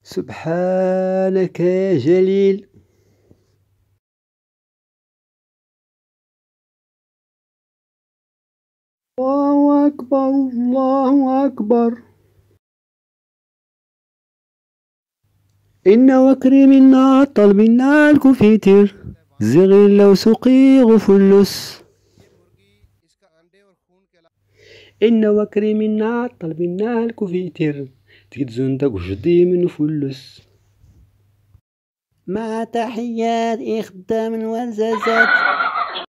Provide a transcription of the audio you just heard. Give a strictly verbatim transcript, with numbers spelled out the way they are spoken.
سبحانك يا جليل. الله أكبر الله أكبر. إن وكري منا طل منا الكفيتر زغير لو سقي غفلس. إن وكري منا طل منا الكفيتر تجدزون داك جدي من فلس. مع تحيات إخدام والزازات.